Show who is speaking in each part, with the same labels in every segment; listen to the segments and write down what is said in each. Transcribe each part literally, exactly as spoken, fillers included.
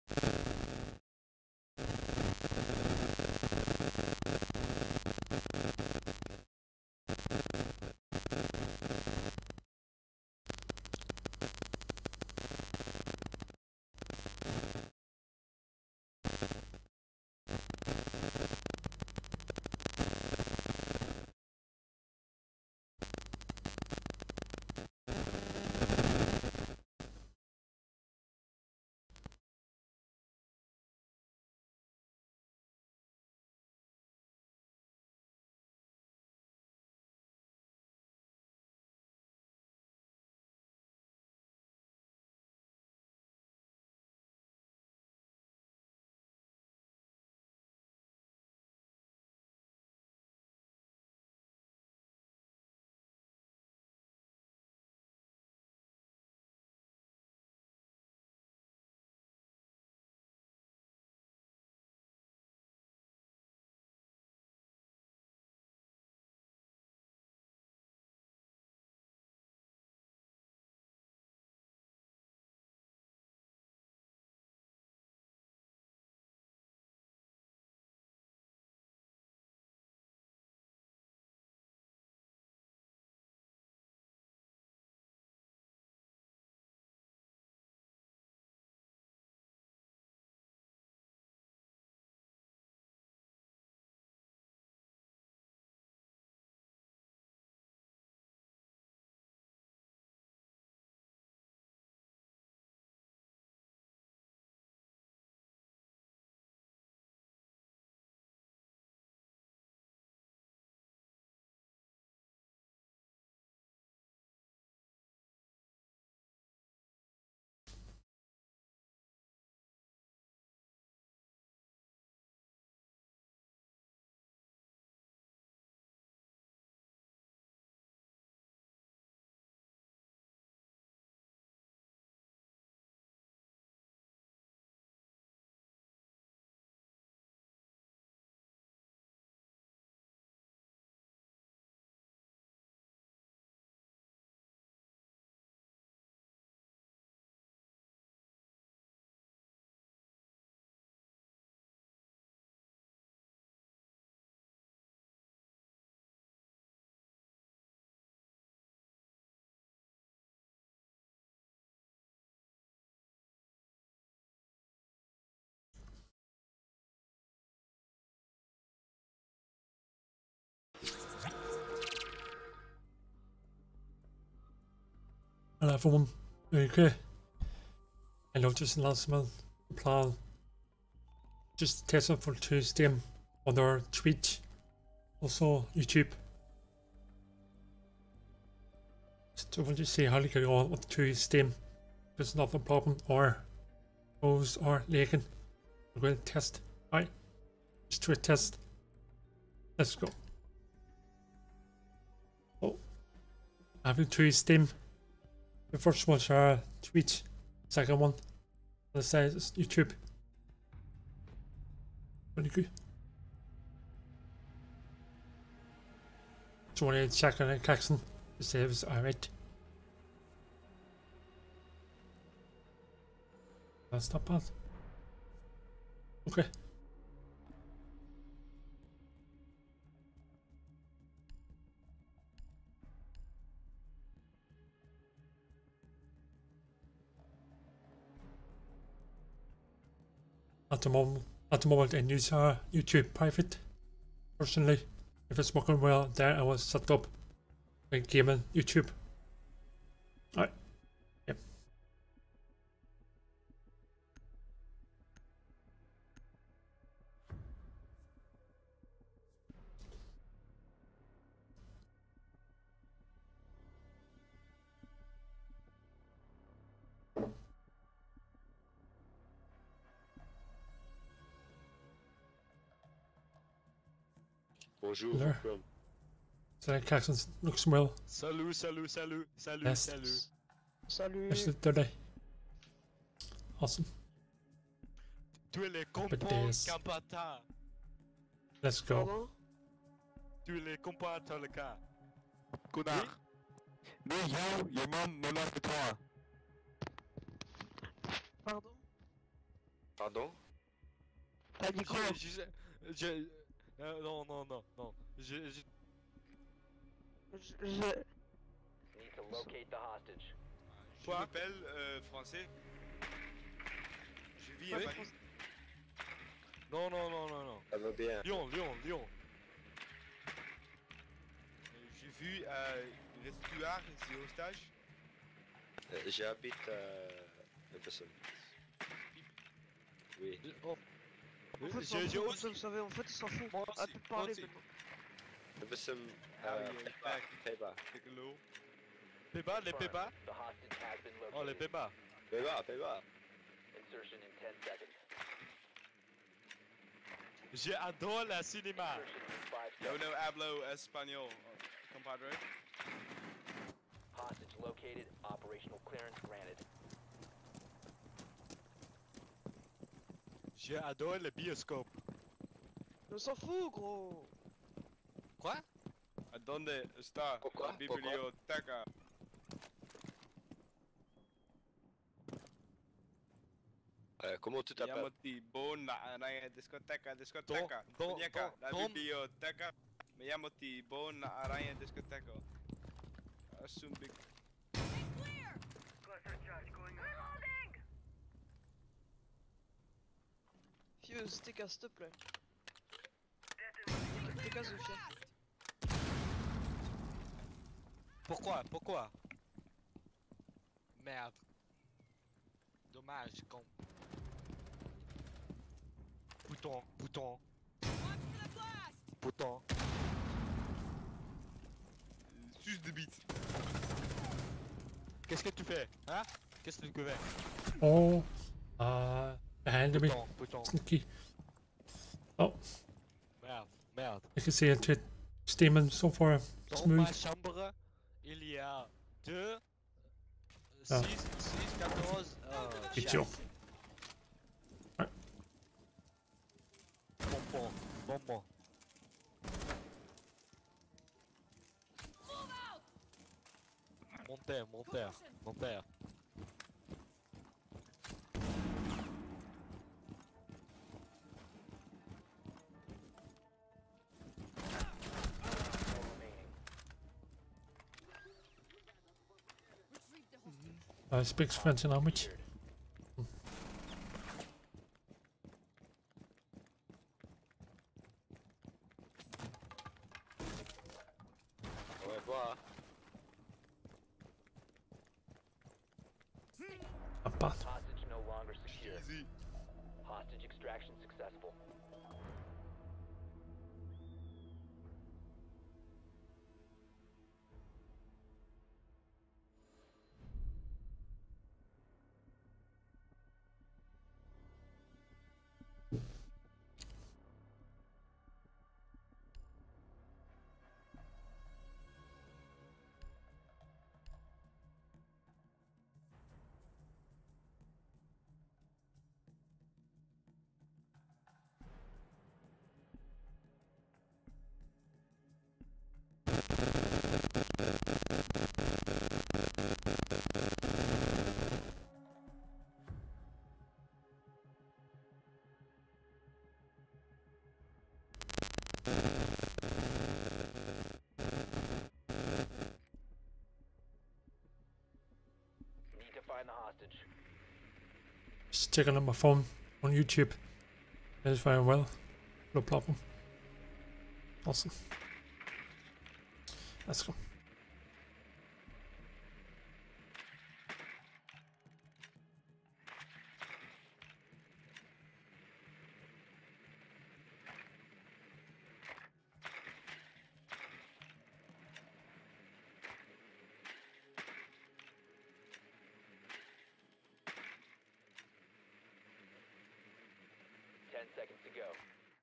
Speaker 1: Hello everyone, okay. Hello, just last month plan. Just testing for two Steam on our Twitch, also YouTube. Just want to see how you get on with two Steam. If it's not a problem or those are lagging. We're going to test. Alright, just do a test. Let's go. Oh, having two Steam. The first one's our Twitch, second one on the side is YouTube. Really good. Just want to check on it, Caxton, to see if it's alright. That's not bad. Okay. At the moment, at the moment, I use uh, YouTube private. Personally, if it's working well, there I will set up a gaming YouTube. Alright. Yep.
Speaker 2: Bonjour.
Speaker 1: There. So Caxton looks well.
Speaker 2: Salut, salut, salut, salut,
Speaker 1: Yes.
Speaker 2: salut.
Speaker 3: Salut.
Speaker 1: Actually, today. Awesome.
Speaker 2: Tu es le
Speaker 1: Happy
Speaker 2: compas
Speaker 1: days.
Speaker 2: Campata.
Speaker 1: Let's go.
Speaker 3: Pardon?
Speaker 2: Tu es le compas Tolka.
Speaker 4: Connard. Mais yo, y'a même mon offre de toi.
Speaker 3: Pardon?
Speaker 2: Pardon?
Speaker 4: T'as dit quoi?
Speaker 2: Je, je, je- euh, non, non, non, non. Je, je,
Speaker 4: Je... je-
Speaker 3: Need to locate the hostage.
Speaker 5: Je
Speaker 2: Quoi?
Speaker 5: m'appelle euh, français. Je vis à
Speaker 4: Ouais,
Speaker 5: Paris.
Speaker 2: non, non, non, non, non.
Speaker 6: Ça va bien.
Speaker 2: Lyon, Lyon, Lyon.
Speaker 5: Euh, J'ai vu euh, une estuaire ici au stage.
Speaker 6: Euh, J'habite à Everson. Oui.
Speaker 2: Oh.
Speaker 4: En fait,
Speaker 2: J'ai-
Speaker 4: s'en
Speaker 2: j'ai
Speaker 4: fout,
Speaker 2: aussi-
Speaker 4: vous savez, en fait, il s'en fout.
Speaker 2: Moi
Speaker 4: À
Speaker 2: aussi,
Speaker 4: te
Speaker 2: moi
Speaker 4: parler
Speaker 2: aussi.
Speaker 4: maintenant.
Speaker 6: Everson,
Speaker 5: Ah
Speaker 6: euh,
Speaker 5: oui,
Speaker 6: Pays-Bas.
Speaker 5: back.
Speaker 6: Pays-Bas.
Speaker 5: Take a low.
Speaker 2: Pépas, les pépas?
Speaker 3: The hostage has been located.
Speaker 2: Oh, les pépas.
Speaker 6: Pays-Bas, Pays-Bas.
Speaker 3: Insertion in ten seconds.
Speaker 2: J'adore la cinéma.
Speaker 3: Insertion in five
Speaker 5: Yo
Speaker 3: seconds.
Speaker 5: no hablo español, compadre.
Speaker 3: Hostage located. Operational clearance granted.
Speaker 2: J'adore le bioscope.
Speaker 4: On s'en fout, gros.
Speaker 2: Quoi?
Speaker 5: ¿A dónde está
Speaker 6: Pourquoi?
Speaker 5: la biblioteca?
Speaker 6: Euh, comment tu t'appelles?
Speaker 5: Yamoti bon la araya discoteca, discoteca.
Speaker 2: Don-
Speaker 5: Muñeca,
Speaker 2: don-
Speaker 5: la
Speaker 2: don-
Speaker 5: biblioteca. Me llamo T-Bone la araya discoteca. Assume big.
Speaker 4: Fuse, t'es casse, s'il te plaît. T'es casse, Zofia.
Speaker 2: Pourquoi? Pourquoi? Merde. Dommage, con. Bouton, bouton. Bouton.
Speaker 5: Suce de bite.
Speaker 2: Qu'est-ce que tu fais? Hein? Qu'est-ce que tu fais?
Speaker 1: Oh, uh, behind me.
Speaker 2: Bouton, bouton.
Speaker 1: Sneaky. Oh,
Speaker 2: Merde, merde.
Speaker 1: you can see it. Steaming so far.
Speaker 2: Dans
Speaker 1: Smooth.
Speaker 2: ma chambre, il y a deux,
Speaker 1: Ah.
Speaker 2: six, six, quatorze, euh,
Speaker 1: Good
Speaker 2: chats.
Speaker 1: job. Ouais.
Speaker 2: Bonbon, bonbon. Mon père, mon père, mon père.
Speaker 1: Uh, speaks French and language.
Speaker 6: Au revoir.
Speaker 1: A bat.
Speaker 3: Hostage no longer secure.
Speaker 5: Easy.
Speaker 3: Hostage extraction successful. Need to find the hostage.
Speaker 1: Just checking on my phone on YouTube. It's very well. No problem. Awesome. Let's go.
Speaker 3: Ten seconds to go.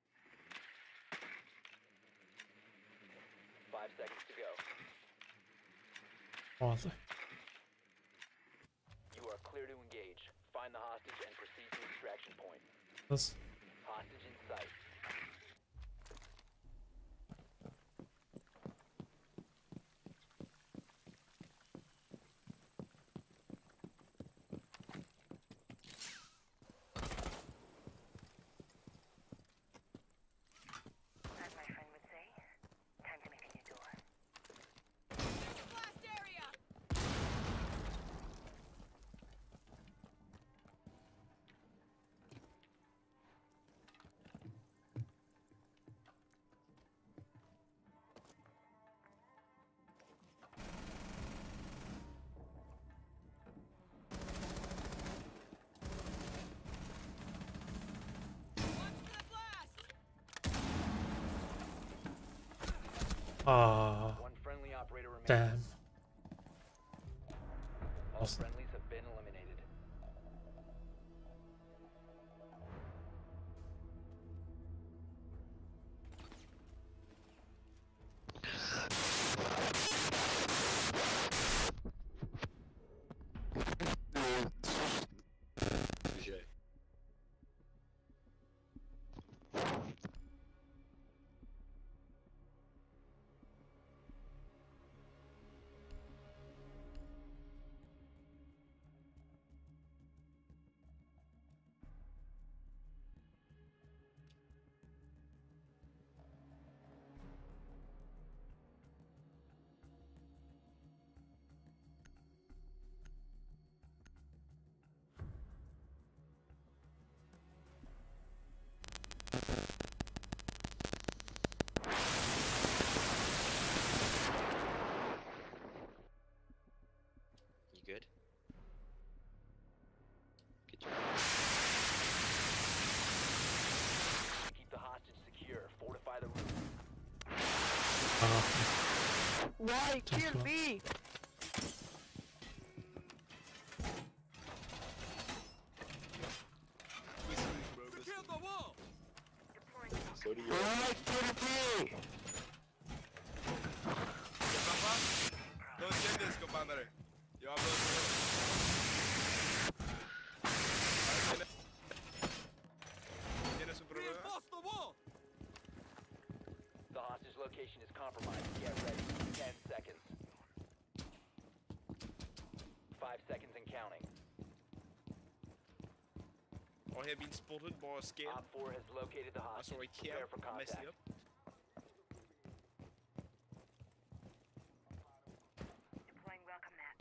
Speaker 3: Five seconds to go.
Speaker 1: Honestly.
Speaker 3: You are clear to engage. Find the hostage and proceed to extraction point.
Speaker 1: This.
Speaker 3: Hostage in sight.
Speaker 1: Ah,
Speaker 3: One friendly operator remaining.
Speaker 1: damn.
Speaker 3: All
Speaker 1: Lost.
Speaker 3: friendlies have been eliminated.
Speaker 6: Touché. You good? Good job.
Speaker 3: Keep the hostage secure. Fortify the room.
Speaker 1: Ah,
Speaker 4: Why
Speaker 1: Thank
Speaker 4: kill
Speaker 1: you.
Speaker 4: me?
Speaker 5: Whistling, bro. Whistling.
Speaker 6: Sorry.
Speaker 5: Papá, no entiendes, compadre. Yo hablo español. ¿Tienes, ¿Tienes un problema?
Speaker 3: The hostage location is compromised. Get ready. Ten seconds. Five seconds and counting.
Speaker 5: I have been spotted by a scam.
Speaker 3: Op four has located the
Speaker 5: I
Speaker 3: hostage.
Speaker 5: saw a cam.
Speaker 3: Prepare for
Speaker 5: I messed
Speaker 3: contact.
Speaker 5: it up.
Speaker 7: Deploying welcome mat.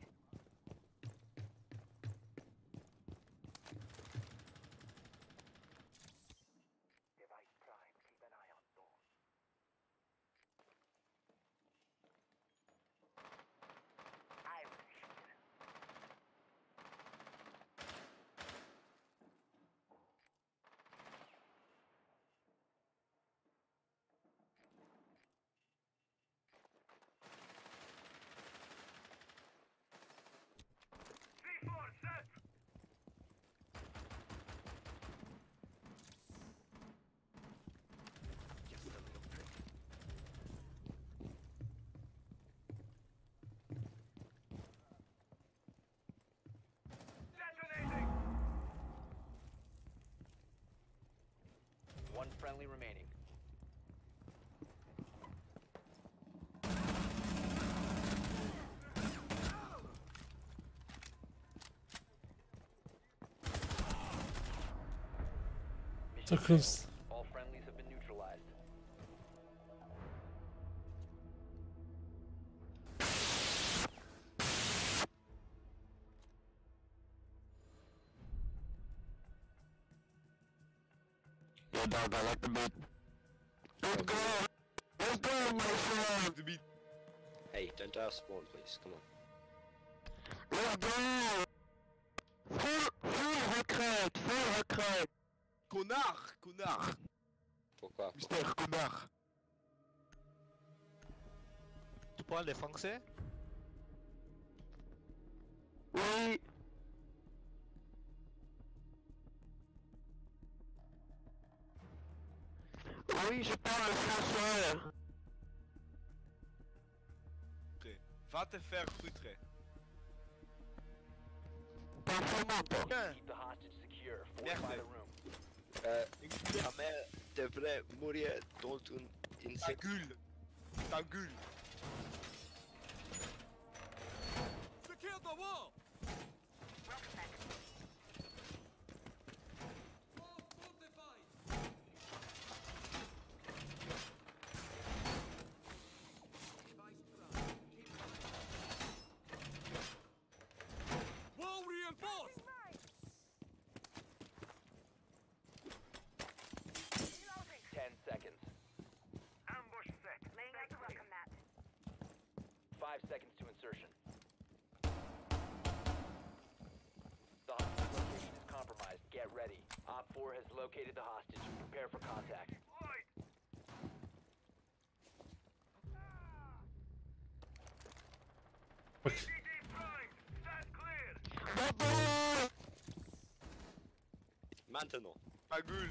Speaker 7: Device prime. Keep an eye on door. Irish.
Speaker 3: One friendly remaining.
Speaker 1: so
Speaker 3: Mission
Speaker 1: close.
Speaker 3: failed. All friendlies have been neutralized.
Speaker 6: Yeah, dog, I like the beat. Let's go! Let's go, my friend!
Speaker 5: The beat.
Speaker 6: Hey, don't die off spawn, please. Come on.
Speaker 8: Let's go! Full, full retraite, full retraite.
Speaker 5: Connard! Connard!
Speaker 6: Pourquoi?
Speaker 8: Mister Connard.
Speaker 2: Tu parles les français?
Speaker 8: Oui. Oui, je parle français.
Speaker 5: Va te faire foutre.
Speaker 8: Parfaitement pas.
Speaker 3: Keep the hostage secure. Fortify
Speaker 5: Merde.
Speaker 3: the room.
Speaker 6: Euh, ta mère devrait mourir dans une
Speaker 5: Ta
Speaker 6: insecte.
Speaker 5: gueule! Ta gueule!
Speaker 3: Ten seconds.
Speaker 7: Ambush set. Laying out the welcome mat.
Speaker 3: Five seconds to insertion. The hostage location is compromised. Get ready. Op four has located the hostage. Prepare for contact.
Speaker 1: Quick.
Speaker 2: Maintenant.
Speaker 5: Magul.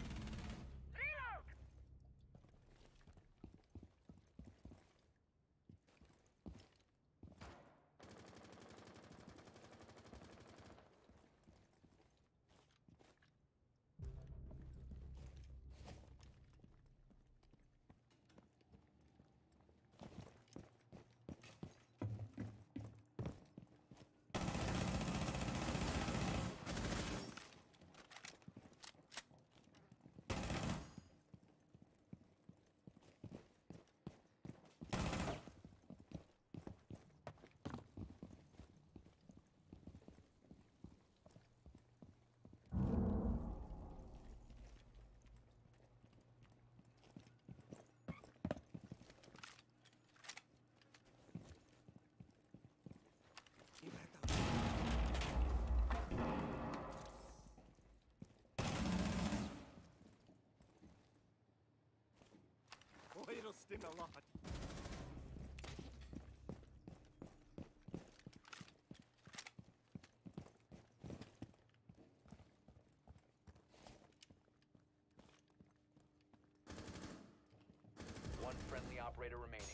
Speaker 3: One friendly operator remaining.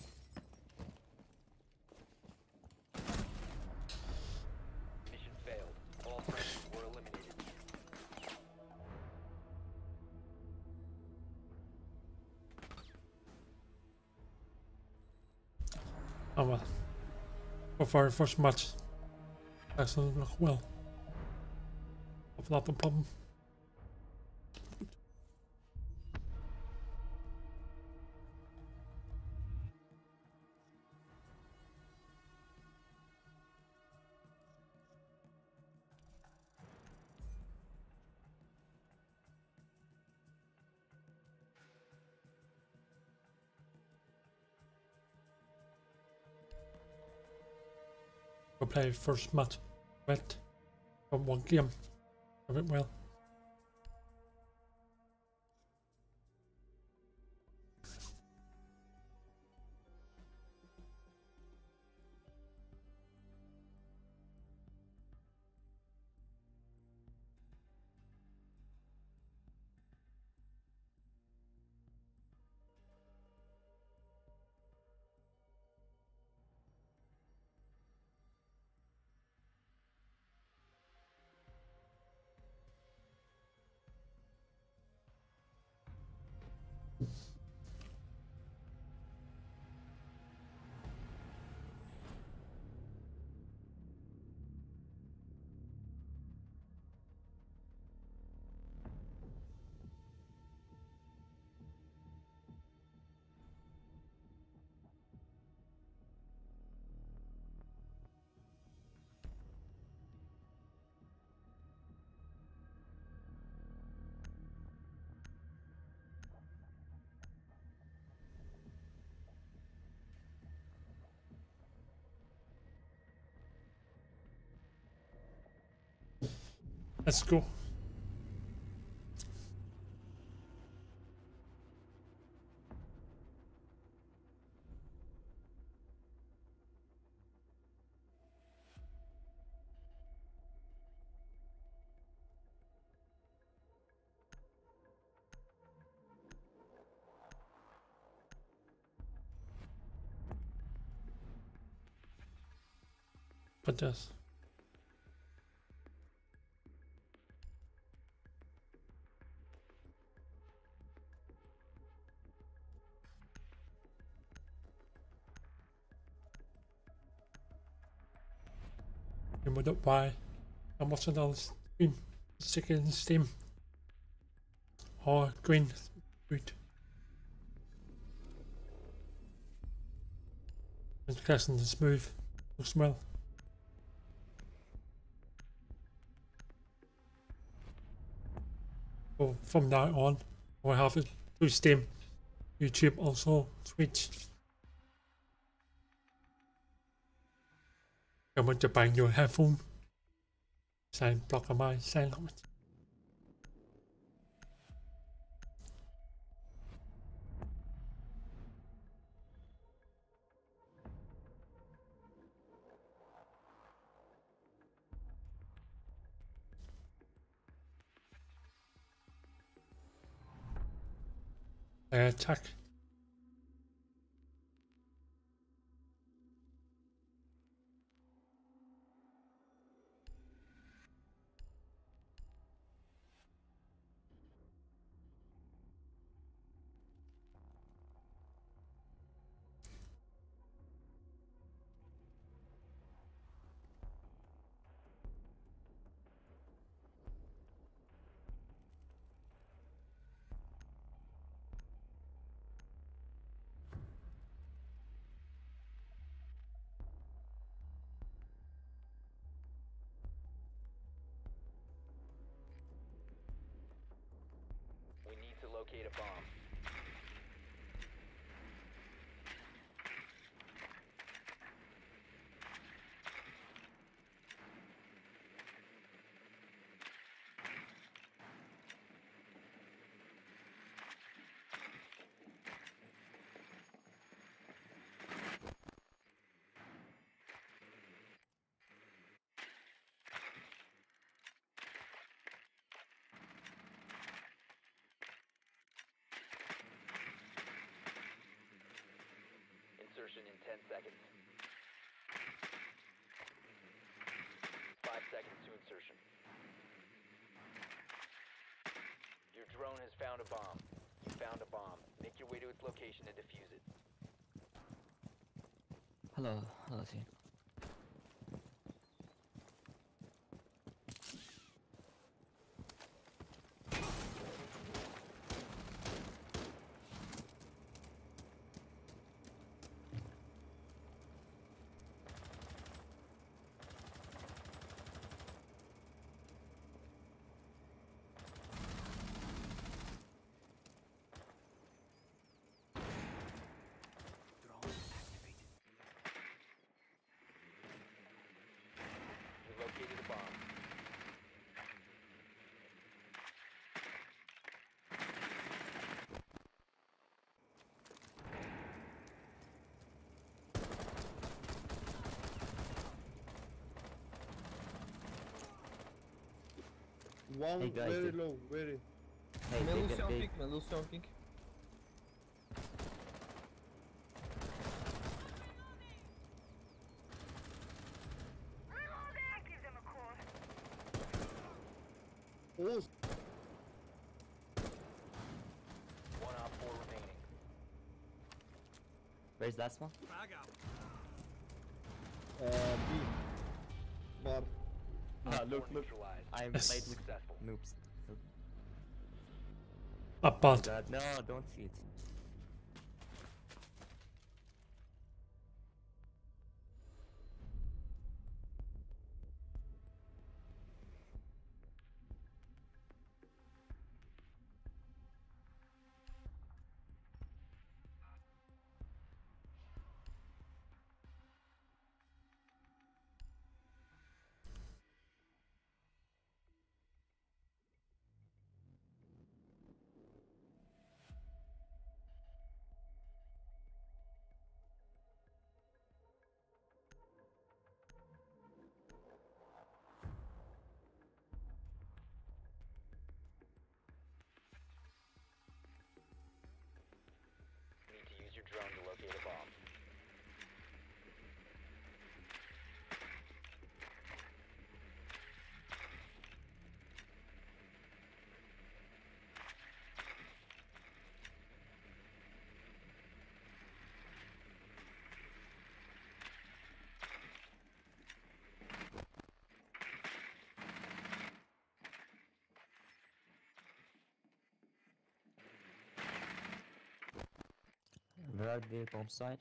Speaker 3: Mission failed. All friendlies were eliminated.
Speaker 1: Oh well. So far, first match. Excellent, look well. Not a problem. We'll play first match. Wet. From one game. Have it well. Let's go. But yes. And with that why I'm watching on stream, second Steam or green boot. It's casting the smooth, looks well. So from now on, we'll have it through Steam, YouTube, also Twitch. And when you buy your headphone, sign block on my sign language. Uh, attack.
Speaker 3: We need to locate a bomb. Insertion in ten seconds. Five seconds to insertion. Your drone has found a bomb. You found a bomb. Make your way to its location and defuse it.
Speaker 9: Hello, hello team.
Speaker 3: You located a bomb.
Speaker 10: One
Speaker 9: Hey guys,
Speaker 10: very
Speaker 9: they-
Speaker 10: low, very.
Speaker 9: Hey, they,
Speaker 11: Melus
Speaker 9: they,
Speaker 11: jumping,
Speaker 9: they,
Speaker 11: Melus jumping.
Speaker 10: Oh,
Speaker 3: One op four remaining.
Speaker 9: where's last one?
Speaker 10: uh, B. Bar.
Speaker 9: Ah,
Speaker 3: Op
Speaker 9: look,
Speaker 3: four
Speaker 9: look.
Speaker 3: neutralized.
Speaker 9: I'm
Speaker 1: Yes.
Speaker 9: played with
Speaker 3: Successful.
Speaker 9: noobs.
Speaker 1: Up
Speaker 9: Oh
Speaker 1: bot.
Speaker 9: god, no, don't see it.
Speaker 3: Need to use your drone to locate a bomb.
Speaker 9: Where are the bomb side?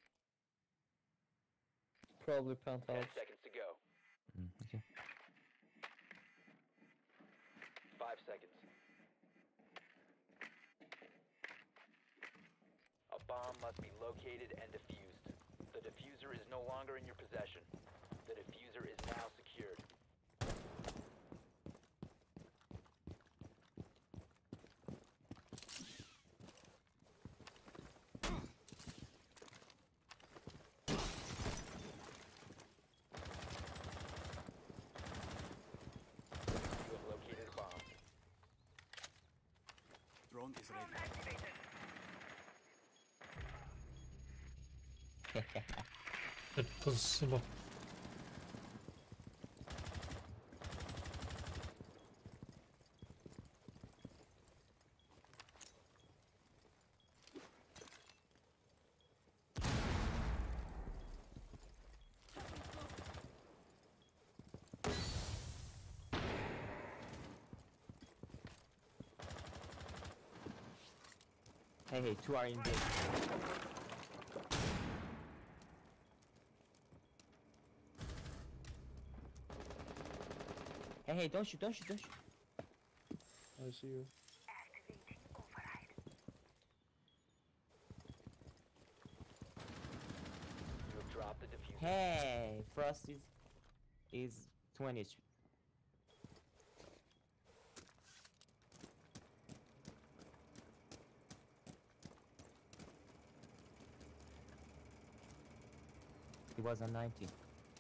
Speaker 11: Probably penthouse.
Speaker 3: Ten seconds to go.
Speaker 9: Mm, okay.
Speaker 3: Five seconds. A bomb must be located and defused. The diffuser is no longer in your possession. The diffuser is now secured. You have located a bomb.
Speaker 7: Drone is ready.
Speaker 1: It was him up.
Speaker 9: Hey, hey, two are in bed. Hey, hey, don't shoot, don't shoot, don't shoot.
Speaker 10: I see you.
Speaker 3: You have dropped the diffuser.
Speaker 9: Hey, Frost is is twenty. He was on ninety.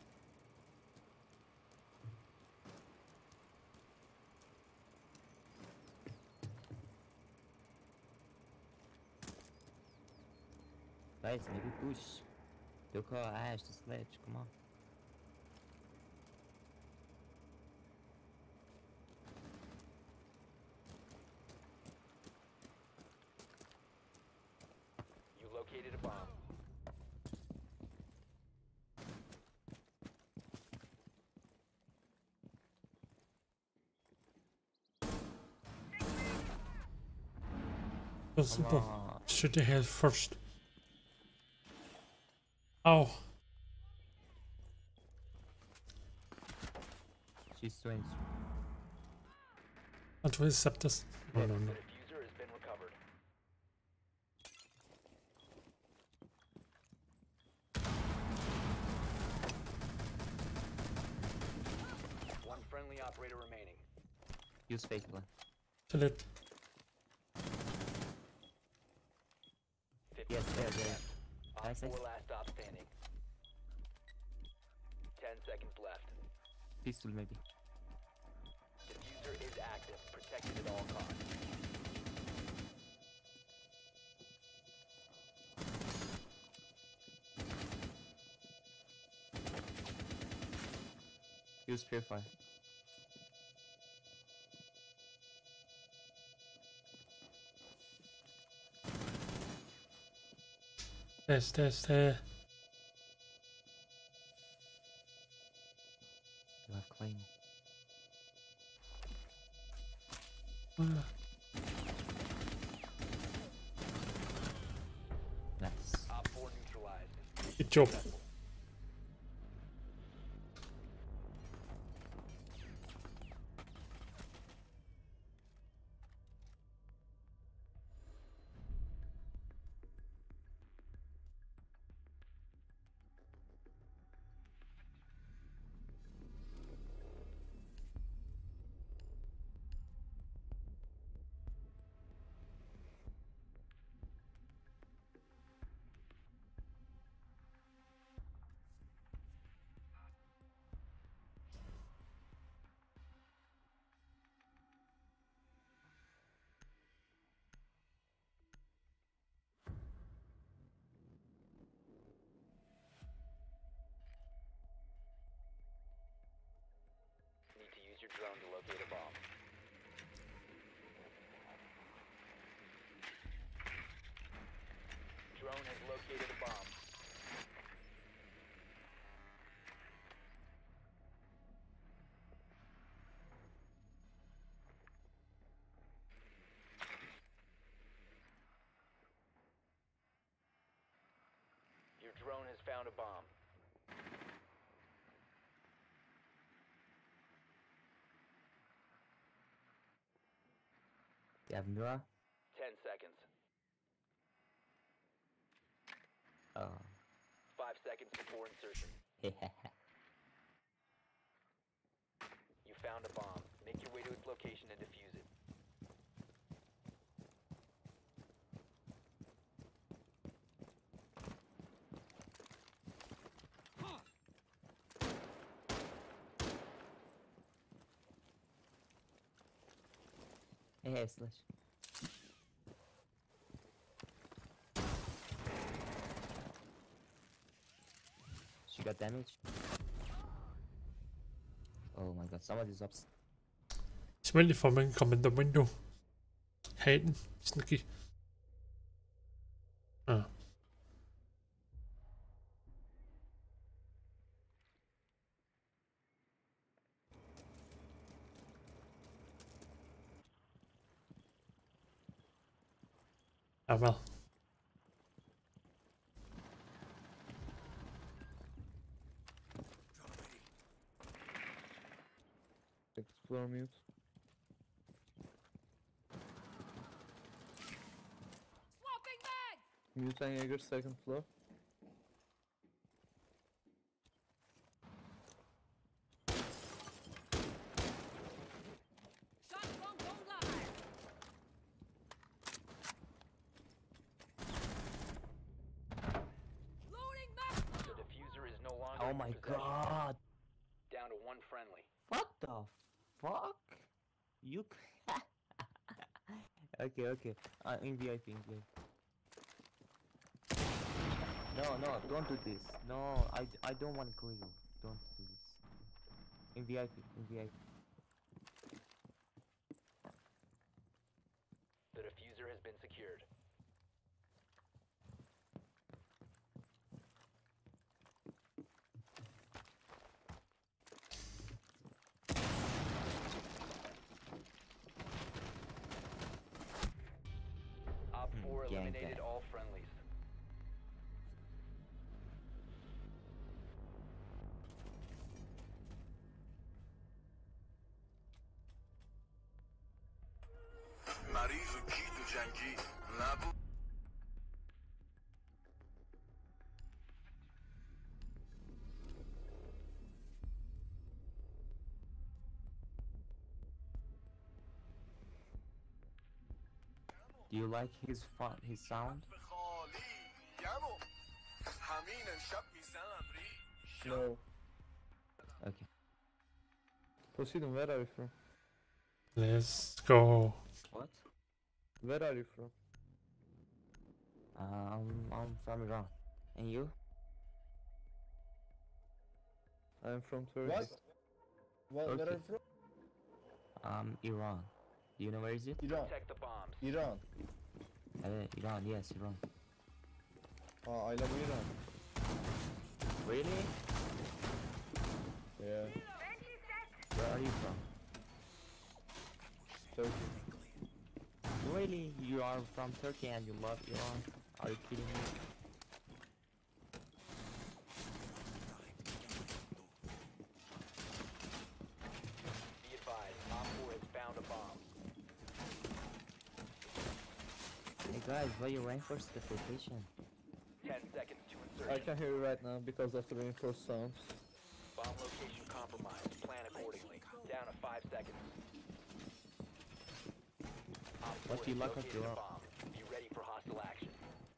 Speaker 9: Guys, maybe push. Took our Ash the sledge, come on.
Speaker 3: You located a bomb.
Speaker 1: Was
Speaker 9: Come
Speaker 1: the
Speaker 9: on.
Speaker 1: should they have first? Ow.
Speaker 9: She's twenty.
Speaker 1: And we accept this. No, no, no.
Speaker 3: The diffuser has been recovered. One friendly operator remaining.
Speaker 9: Use fake one.
Speaker 1: Kill it.
Speaker 3: fifty
Speaker 9: Yes, there, there.
Speaker 3: seconds. Op
Speaker 9: Nice,
Speaker 3: four
Speaker 9: nice.
Speaker 3: last stop standing. Ten seconds left.
Speaker 9: Pistol maybe.
Speaker 3: Diffuser is active. Protected at all costs.
Speaker 9: Use purifier.
Speaker 1: Test, test, uh.
Speaker 9: You have claim.
Speaker 1: uh,
Speaker 9: Nice.
Speaker 3: Op four neutralized.
Speaker 1: Good job.
Speaker 3: Need to use your drone to locate a bomb. Drone has located a bomb. Your drone has found a bomb.
Speaker 9: You have Nura?
Speaker 3: Ten seconds.
Speaker 9: Oh.
Speaker 3: Five seconds before insertion. You found a bomb. Make your way to its location and defuse it.
Speaker 9: Hey, hey, Slash. got damage. Oh my god, somebody's up.
Speaker 1: Selvfølgelig får man komme in the window. Haten. Sneaky. Ah. Ah well.
Speaker 10: Sixth floor mute. Mute and Jaeger second floor.
Speaker 3: The diffuser is no longer
Speaker 9: Oh
Speaker 3: in
Speaker 9: my
Speaker 3: your possession.
Speaker 9: god!
Speaker 3: Down to one friendly.
Speaker 9: What the fuck? You. Okay, okay. Uh, in V I P, in V I P. No, no, don't do this. No, I, I don't want to kill you. Don't do this. In V I P, in V I P.
Speaker 3: The diffuser has been secured. Op four
Speaker 9: gang
Speaker 3: eliminated
Speaker 9: gang.
Speaker 3: all friendlies.
Speaker 6: مریض و کیت و جنگی نبود.
Speaker 9: Do you like his fun, his sound?
Speaker 10: No.
Speaker 9: Okay.
Speaker 10: Poseidon, where are you from?
Speaker 1: Let's go.
Speaker 9: What?
Speaker 10: Where are you from?
Speaker 9: Um, I'm from Iran. And you?
Speaker 10: I'm from Turkey.
Speaker 4: What? What, where are you from?
Speaker 9: Um, Iran. Do you know where is it?
Speaker 4: Iran.
Speaker 3: Protect the bombs.
Speaker 4: Iran.
Speaker 9: Uh, Iran, yes, Iran.
Speaker 4: Oh, I love Iran.
Speaker 9: Really?
Speaker 4: Yeah.
Speaker 9: Where are you from?
Speaker 4: Turkey.
Speaker 9: Really? You are from Turkey and you love Iran? Are you kidding me?
Speaker 3: Be advised, Op four has found a bomb.
Speaker 9: Hey guys, why you reinforce the location?
Speaker 3: Ten seconds to
Speaker 10: I
Speaker 3: insertion.
Speaker 10: can hear you right now because of the reinforced sounds.
Speaker 3: Bomb location compromised. Plan accordingly. Down to five seconds. Op
Speaker 9: What
Speaker 3: four
Speaker 9: do you
Speaker 3: has
Speaker 9: like of
Speaker 3: located a
Speaker 9: Iran?
Speaker 3: bomb. Be ready for hostile action.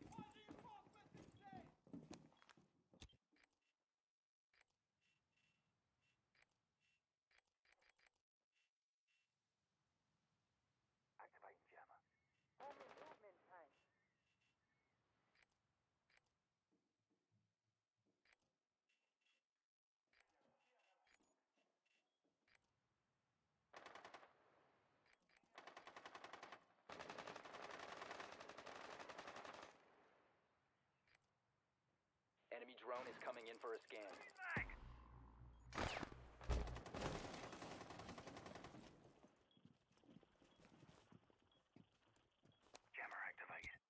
Speaker 7: Activating jammer.
Speaker 3: Enemy drone is coming in for a scan.
Speaker 7: Jammer activated.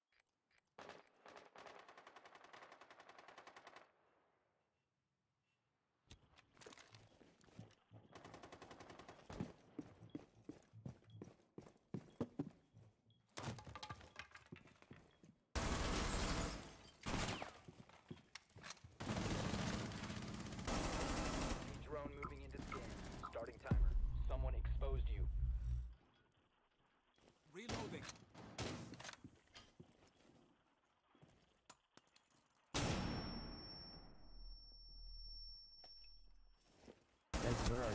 Speaker 3: Enemy drone moving into scan. Starting timer. Someone exposed you.
Speaker 6: Reloading.
Speaker 9: That's right.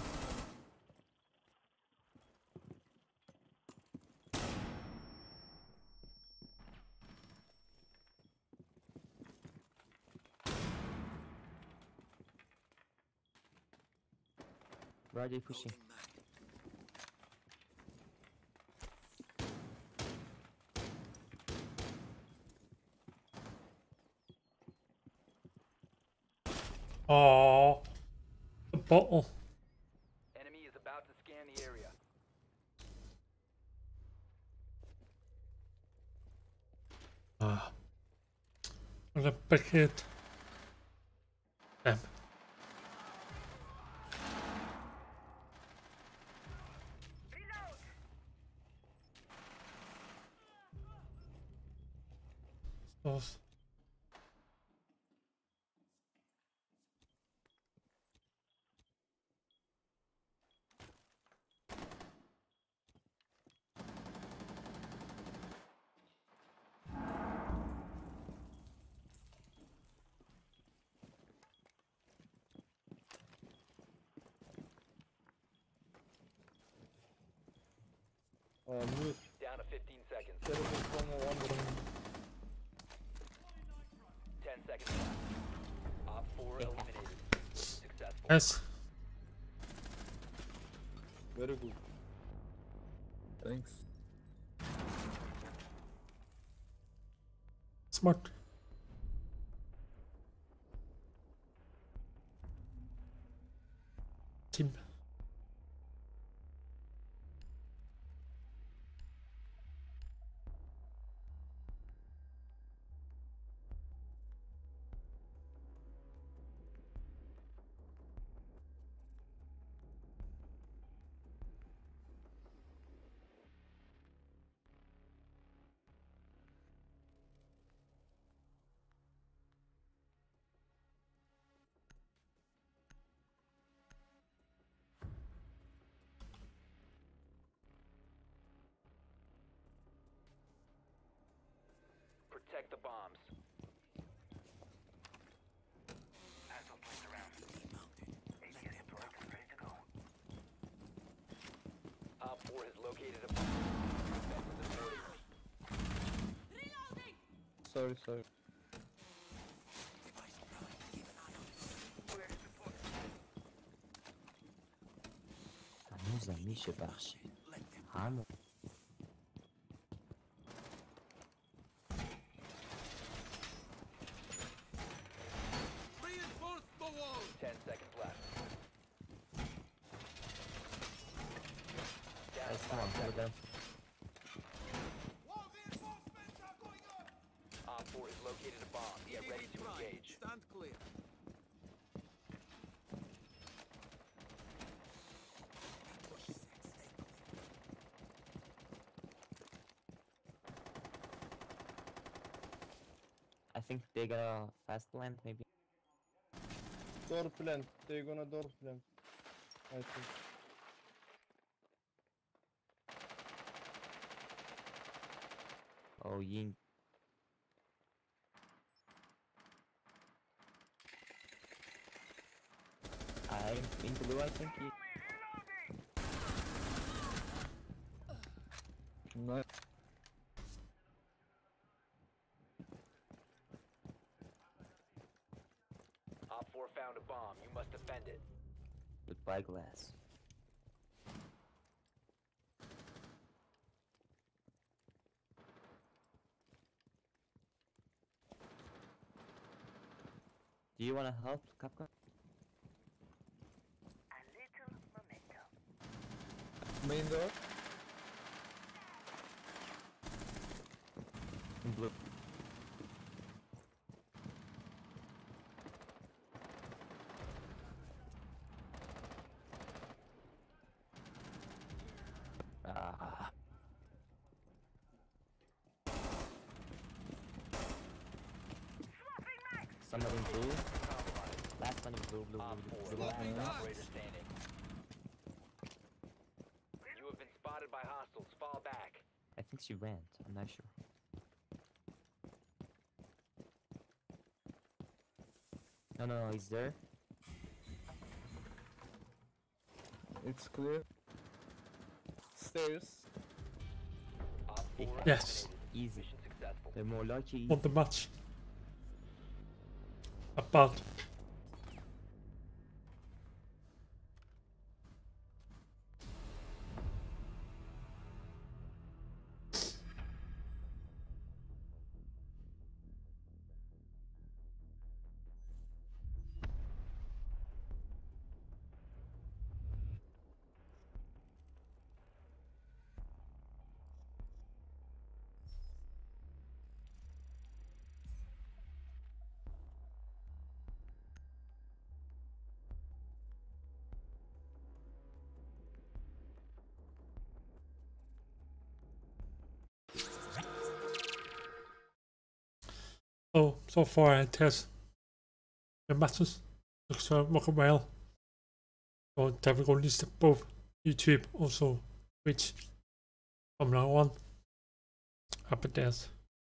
Speaker 9: Where are they pushing?
Speaker 1: Oh, the bottle.
Speaker 3: Enemy is about to scan the area.
Speaker 1: Ah, what a big hit. Damn. Those.
Speaker 4: Uh, mute.
Speaker 3: Down to fifteen seconds.
Speaker 4: Sheriff is from a one room.
Speaker 3: ten seconds left. Op four eliminated. Successful.
Speaker 1: Yes.
Speaker 4: Very good.
Speaker 10: Thanks.
Speaker 1: Smart. Team.
Speaker 3: Protect the bombs. Op four has located a bomb. Defenses accordingly.
Speaker 10: Sorry, sorry.
Speaker 9: هنوز میشه بخشی. همون.
Speaker 3: ten seconds left. Down
Speaker 9: Nice
Speaker 3: to
Speaker 9: come on,
Speaker 3: five
Speaker 9: kill them.
Speaker 3: Op four has located a bomb. Get ready to engage.
Speaker 11: Stand clear.
Speaker 9: I think they got a fast plant maybe.
Speaker 4: Door plant. They gonna door plant. I think.
Speaker 9: Oh, Ying. I'm in blue, I think. He...
Speaker 10: Nice.
Speaker 3: Op four found a bomb. You must defend it.
Speaker 9: Goodbye, glass. Do you wanna help, Capcom?
Speaker 10: Main door.
Speaker 9: In blue. Ah. Somebody in blue. Last one in blue, blue,
Speaker 3: Op
Speaker 9: blue,
Speaker 3: four,
Speaker 9: blue.
Speaker 3: last
Speaker 9: blue.
Speaker 3: operator standing. You have been spotted by hostiles. Fall back.
Speaker 9: I think she went. I'm not sure. No, no, no, he's there.
Speaker 10: It's clear. Stairs.
Speaker 3: Op four
Speaker 1: Yes.
Speaker 3: eliminated.
Speaker 9: Easy.
Speaker 3: Mission successful.
Speaker 9: They're more lucky.
Speaker 1: Won the match. About. So, so far I test the matches. Looks uh, working well. So that will go list both YouTube, also Twitch from now on. After that,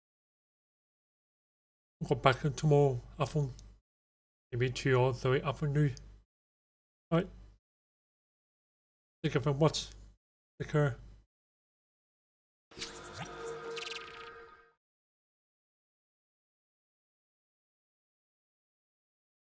Speaker 1: we'll go back tomorrow afternoon, maybe two or three afternoon. Alright. Thank you very much. Take care.